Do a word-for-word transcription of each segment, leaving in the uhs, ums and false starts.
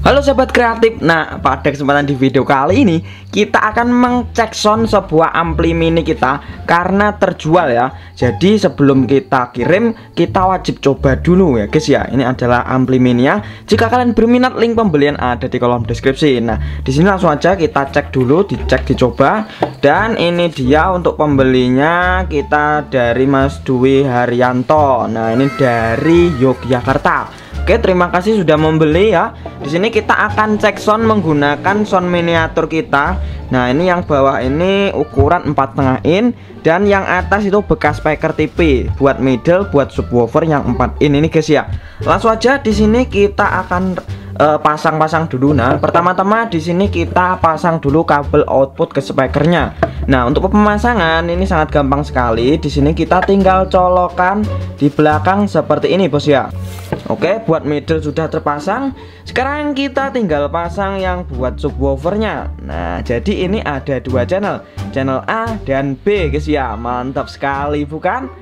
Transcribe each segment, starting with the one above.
Halo sahabat kreatif. Nah, pada kesempatan di video kali ini kita akan mengcek sound sebuah ampli mini kita karena terjual ya. Jadi sebelum kita kirim, kita wajib coba dulu ya guys ya. Ini adalah ampli mini ya. Jika kalian berminat, link pembelian ada di kolom deskripsi. Nah, di sini langsung aja kita cek dulu, dicek, dicoba. Dan ini dia untuk pembelinya, kita dari Mas Dwi Haryanto. Nah, ini dari Yogyakarta. Oke, terima kasih sudah membeli ya. Di sini kita akan cek sound menggunakan sound miniatur kita. Nah, ini yang bawah ini ukuran empat koma lima in dan yang atas itu bekas speaker T V buat middle, buat subwoofer yang empat in ini guys ya. Langsung aja di sini kita akan pasang-pasang uh, dulu. Nah, pertama-tama di sini kita pasang dulu kabel output ke speakernya. Nah, untuk pemasangan ini sangat gampang sekali. Di sini kita tinggal colokan di belakang seperti ini, bos ya. Oke, buat middle sudah terpasang. Sekarang kita tinggal pasang yang buat subwoofernya. Nah, jadi ini ada dua channel, channel A dan B, guys ya. Mantap sekali, bukan?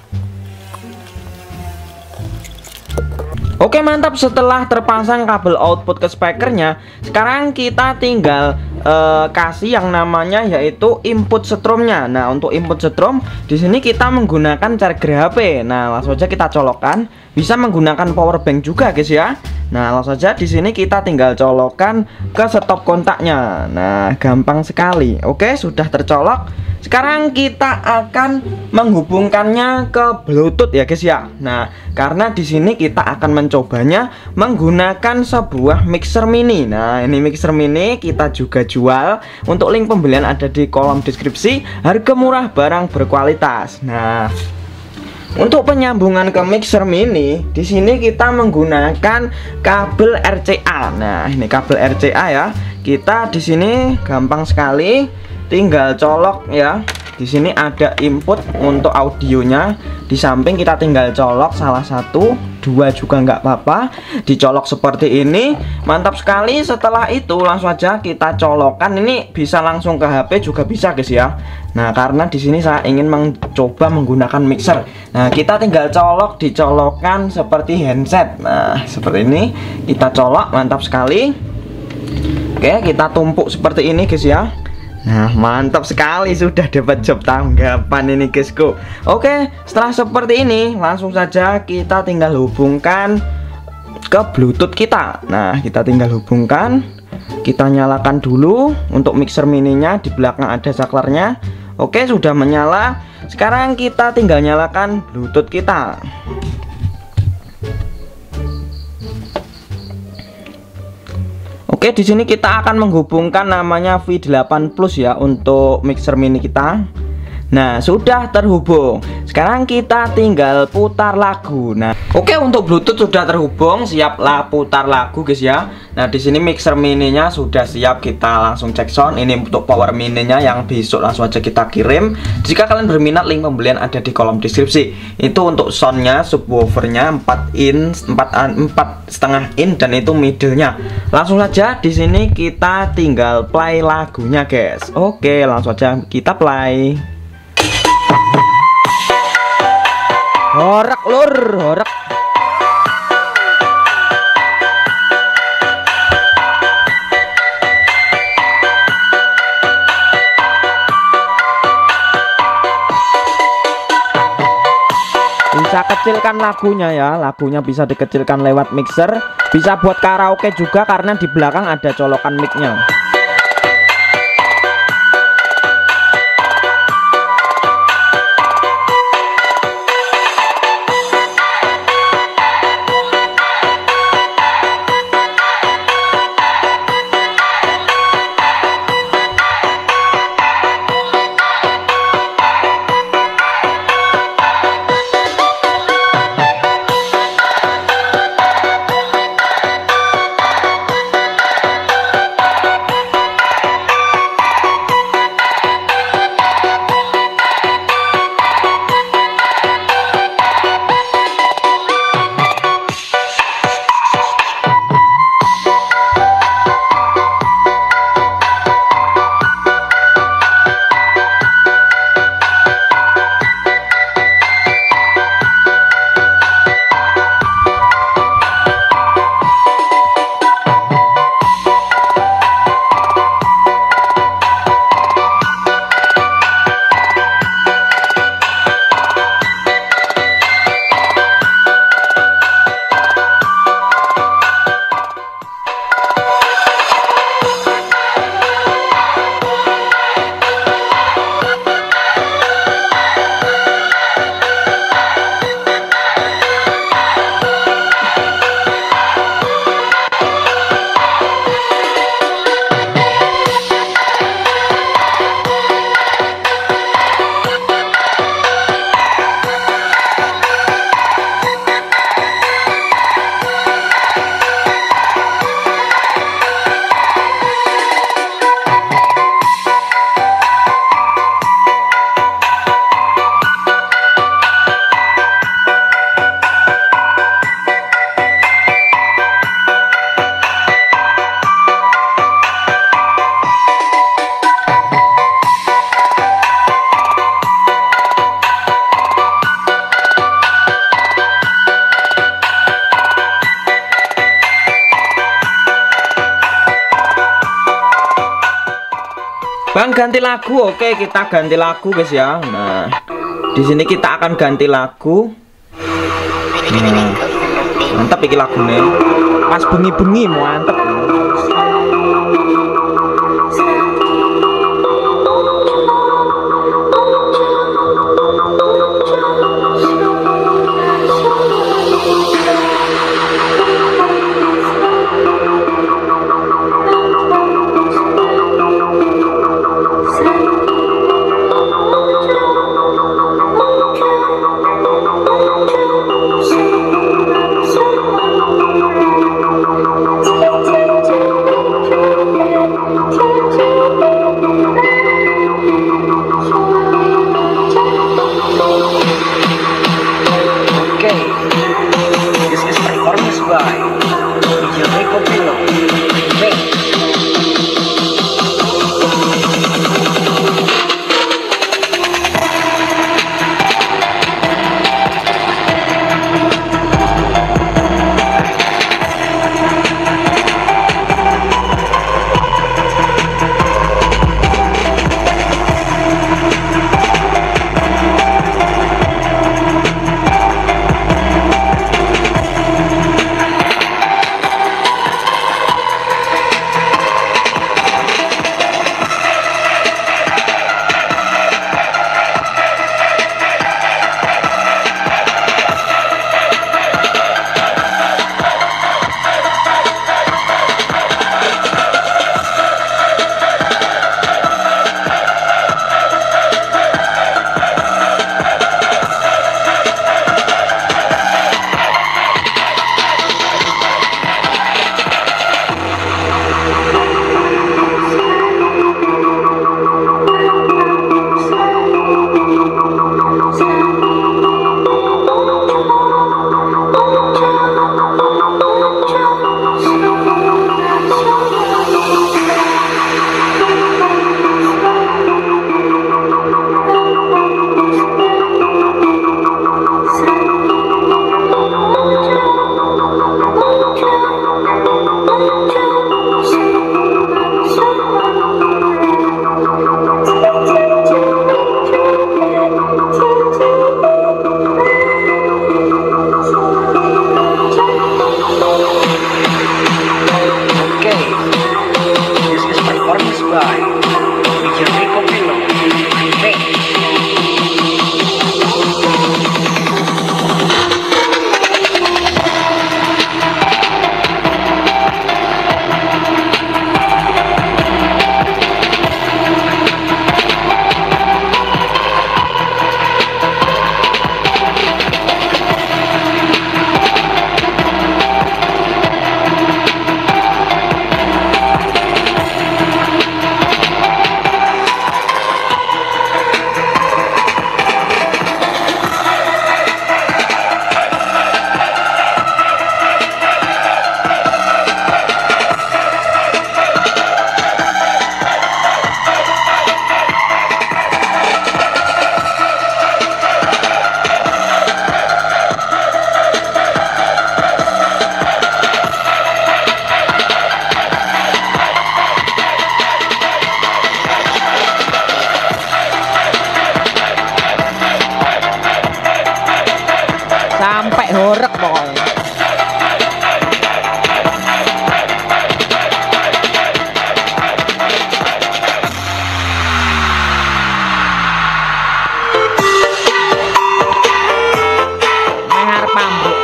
Oke, mantap. Setelah terpasang kabel output ke speakernya, sekarang kita tinggal uh, kasih yang namanya yaitu input stromnya. Nah, untuk input strom di sini kita menggunakan charger H P. Nah, langsung aja kita colokkan. Bisa menggunakan power bank juga, guys ya. Nah, langsung saja di sini kita tinggal colokkan ke stop kontaknya. Nah, gampang sekali. Oke, sudah tercolok. Sekarang kita akan menghubungkannya ke Bluetooth ya, guys ya. Nah, karena di sini kita akan mencobanya menggunakan sebuah mixer mini. Nah, ini mixer mini kita juga jual. Untuk link pembelian ada di kolom deskripsi. Harga murah, barang berkualitas. Nah, untuk penyambungan ke mixer mini, di sini kita menggunakan kabel R C A. Nah, ini kabel R C A ya. Kita di sini gampang sekali, tinggal colok ya. Di sini ada input untuk audionya. Di samping kita tinggal colok salah satu, dua juga nggak apa-apa. Dicolok seperti ini, mantap sekali. Setelah itu langsung aja kita colokkan. Ini bisa langsung ke H P juga bisa, guys ya. Nah, karena di sini saya ingin mencoba menggunakan mixer. Nah, kita tinggal colok, dicolokkan seperti handset. Nah, seperti ini kita colok, mantap sekali. Oke, kita tumpuk seperti ini, guys ya. Nah, mantap sekali, sudah dapat job tanggapan ini, guysku. Oke, setelah seperti ini langsung saja kita tinggal hubungkan ke Bluetooth kita. Nah, kita tinggal hubungkan. Kita nyalakan dulu untuk mixer mininya. Di belakang ada saklarnya. Oke, sudah menyala. Sekarang kita tinggal nyalakan Bluetooth kita. Oke, di sini kita akan menghubungkan namanya V delapan plus ya untuk mixer mini kita. Nah, sudah terhubung. Sekarang kita tinggal putar lagu. Nah, oke, untuk Bluetooth sudah terhubung, siaplah putar lagu, guys ya. Nah, di sini mixer mininya sudah siap, kita langsung cek sound. Ini untuk power mininya yang besok langsung aja kita kirim. Jika kalian berminat, link pembelian ada di kolom deskripsi. Itu untuk soundnya, subwoofernya empat in, empat setengah in, dan itu middle-nya. Langsung saja di sini kita tinggal play lagunya, guys. Oke, langsung aja kita play. Horak lur, horak. Bisa kecilkan lagunya ya, lagunya bisa dikecilkan lewat mixer. Bisa buat karaoke juga karena di belakang ada colokan mic-nya. Bang, ganti lagu. Oke, kita ganti lagu guys ya. Nah, di sini kita akan ganti lagu. Nah, mantap iki lagune. Pas bengi-bengi mantep. sampai horek pokoknya. Mengar pambuk.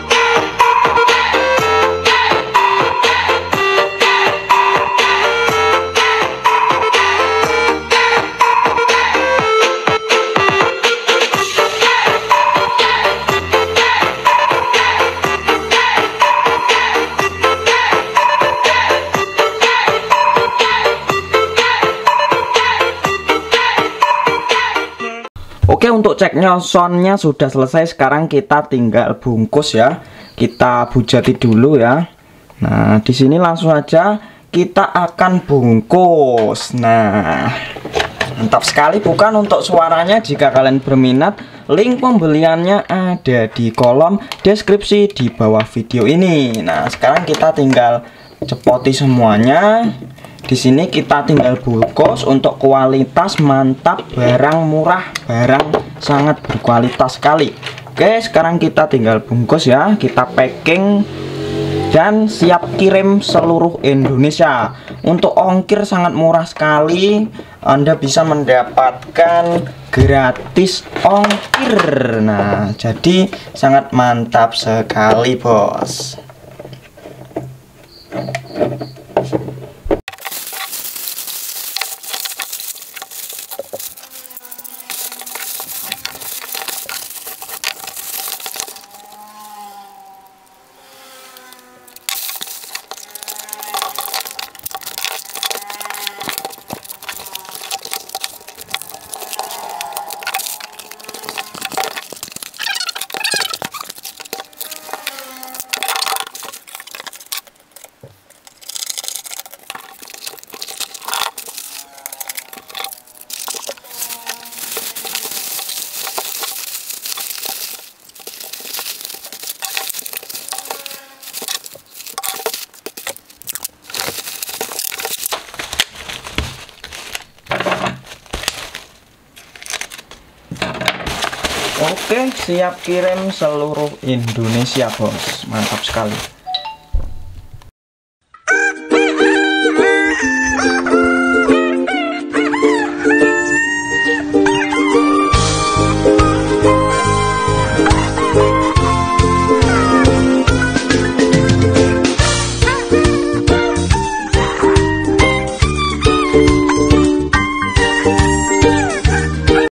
Oke, untuk ceknya soundnya sudah selesai. Sekarang kita tinggal bungkus ya. Kita bujati dulu ya. Nah, di sini langsung aja kita akan bungkus. Nah, mantap sekali bukan? Untuk suaranya, jika kalian berminat, link pembeliannya ada di kolom deskripsi di bawah video ini. Nah, sekarang kita tinggal cepoti semuanya. Di sini kita tinggal bungkus untuk kualitas mantap, barang murah, barang sangat berkualitas sekali. Oke, sekarang kita tinggal bungkus ya, kita packing dan siap kirim seluruh Indonesia. Untuk ongkir sangat murah sekali, Anda bisa mendapatkan gratis ongkir. Nah, jadi sangat mantap sekali, bos. Oke, siap kirim seluruh Indonesia, bos. Mantap sekali.